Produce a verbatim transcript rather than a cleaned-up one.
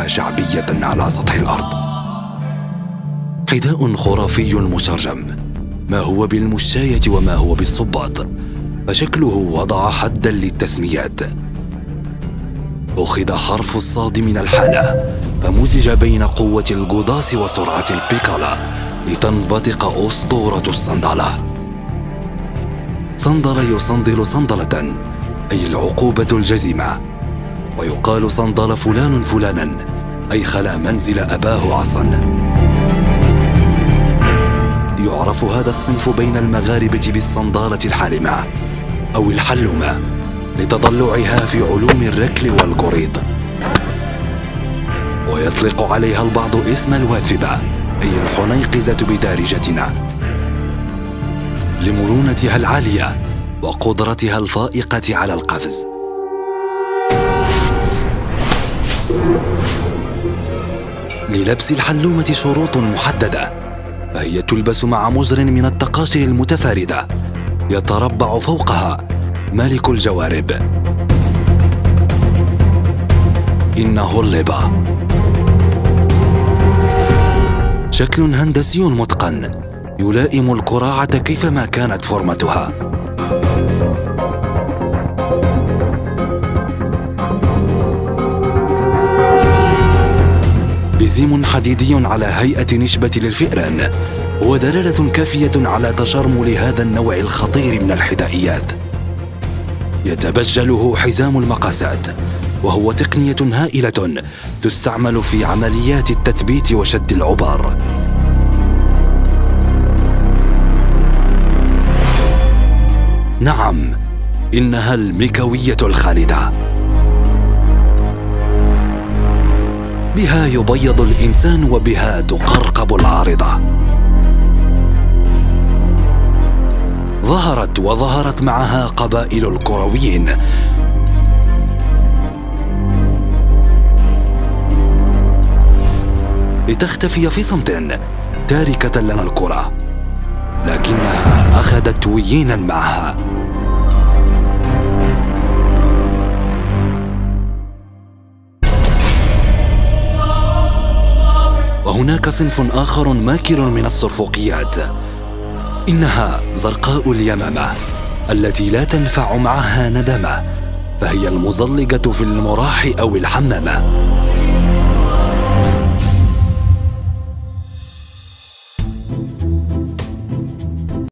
شعبية على سطح الأرض. حذاء خرافي مشرجم، ما هو بالمشاية وما هو بالصباط، فشكله وضع حدا للتسميات. أخذ حرف الصاد من الحالة فمزج بين قوة القضاص وسرعة البيكالا لتنبثق أسطورة الصندلة. صندل يصندل صندلة، أي العقوبة الجزيمة، ويقال صندل فلان فلانا، أي خلا منزل أباه عصا. يعرف هذا الصنف بين المغاربة بالصندالة الحالمة أو الحلومة لتضلعها في علوم الركل والقريض، ويطلق عليها البعض اسم الواثبة، أي الحنيقزة بدارجتنا، لمرونتها العالية وقدرتها الفائقة على القفز. للبس الحلومة شروط محددة، فهي تلبس مع مجر من التقاشر المتفاردة يتربع فوقها ملك الجوارب، إنه اللبا. شكل هندسي متقن يلائم القراعة كيفما كانت فورمتها. بزيم حديدي على هيئة نشبة للفئران هو دلالة كافية على تشرمل هذا النوع الخطير من الحذائيات. يتبجله حزام المقاسات، وهو تقنية هائلة تستعمل في عمليات التثبيت وشد العبار. نعم، إنها المكوية الخالدة. بها يبيض الإنسان وبها تقرقب العارضة. ظهرت وظهرت معها قبائل الكرويين، لتختفي في صمت تاركة لنا الكرة، لكنها أخذت ويينا معها. وهناك صنف آخر ماكر من الصرفوقيات، إنها زرقاء اليمامة التي لا تنفع معها ندامة، فهي المزلقة في المراح أو الحمامة.